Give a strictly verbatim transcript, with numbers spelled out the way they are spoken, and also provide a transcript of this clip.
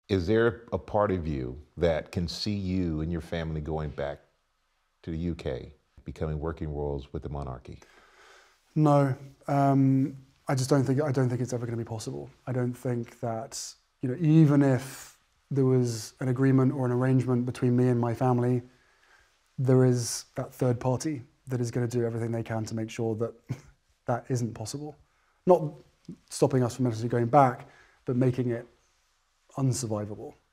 Is there a part of you that can see you and your family going back to the U K, becoming working royals with the monarchy? No, um, I just don't think I don't think it's ever going to be possible. I don't think that, you know, even if there was an agreement or an arrangement between me and my family, there is that third party that is going to do everything they can to make sure that that isn't possible. Not stopping us from necessarily going back, but making it unsurvivable.